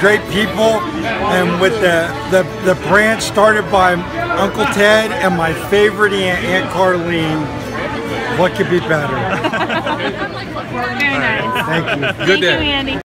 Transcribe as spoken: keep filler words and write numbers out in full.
great people, and with the, the, the branch started by Uncle Ted and my favorite aunt, Aunt Carlene. What could be better? Very nice. Thank you. Good day. Thank you, Andy.